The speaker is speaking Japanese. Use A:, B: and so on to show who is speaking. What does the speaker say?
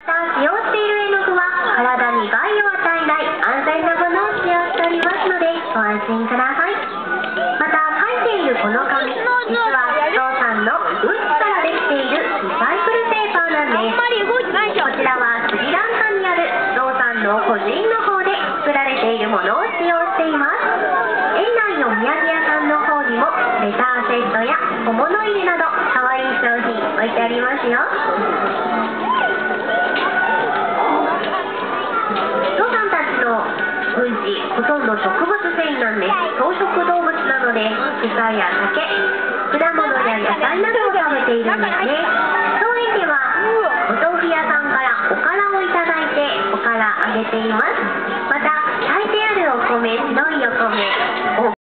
A: 使用している絵の具は体に害を与えない安全なものを使用しておりますのでご安心ください。また描いているこの紙、実はゾウさんのうんちからできているリサイクルペーパーなんです。こちらはスリランカにあるゾウさんの個人の方で作られているものを使用しています。園内のお土産屋さんの方にもレターセットや小物入れなどかわいい商品置いてありますよ。ゾウさんたちのうんちほとんど植物繊維なんです。草食動物なので草や竹、果物や野菜などを食べているんですね。当園ではお豆腐屋さんからおからをいただいておからあげています。また炊いてあるお米、白いお米